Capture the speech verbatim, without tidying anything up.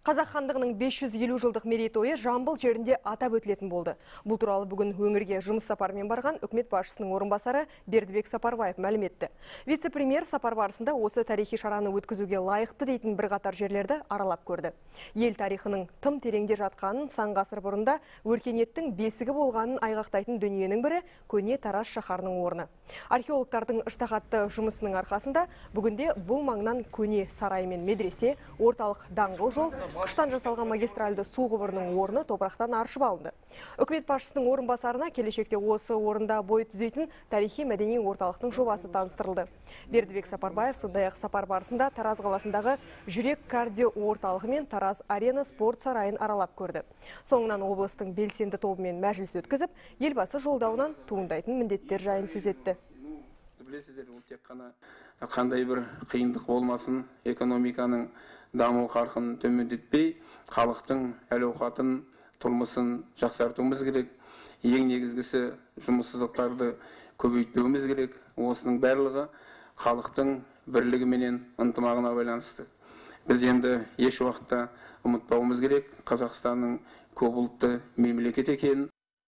Қазақ хандығының бес жүз елу жылдық мерейтойы Жамбыл жерінде атап өтілетін болды. Бұл туралы бүгін өңірге жұмыс сапарымен барған үкімет басшысының орынбасары Бердібек Сапарбаев мәлім етті. Вице-премьер сапар барысында осы тарихи шараны өткізуге лайықты дейтін бірқатар жерлерді аралап көрді. Ел тарихының тым тереңде жатқанын, сан ғасыр бұрында өркениеттің бесігі болғанын айғақтайтын дүниенің бірі көне Тараз шаһарының орны. Археологтардың ыштахатты жұмысының арқасында бүгінде бұл маңнан көне сарай мен медресе, орталық даңғыл жол, қыштан жасалған магистральды су құбырының орны топырақтан аршып алынды. Үкімет басшысының орынбасарына келешекте осы орында бой түзейтін тарихи мәдени орталықтың жобасы таныстырылды. Бердібек Сапарбаев сондай-ақ сапар барысында Тараз қаласындағы жүрек кардио орталығы мен Тараз арена спорт сарайын аралап көрді. Соңынан облыстың белсенді тобымен мәжіліс өткізіп, елбасы жолдауынан туындайтын міндеттер жайын сөз етті. Білесіздер, ол тек қана қандай бір қиындық болмасын, экономиканың даму қарқынын төмендетпей, халықтың әл-ауқатын, тұрмысын жақсартуымыз керек. Ең негізгісі жұмыссыздықтарды көбейтуіміз керек. Осының барлығы халықтың бірлігі менен ынтымағына байланысты. Біз енді еш уақытта ұмытпауымыз керек Қазақстанның көпұлтты мемлекет екенін.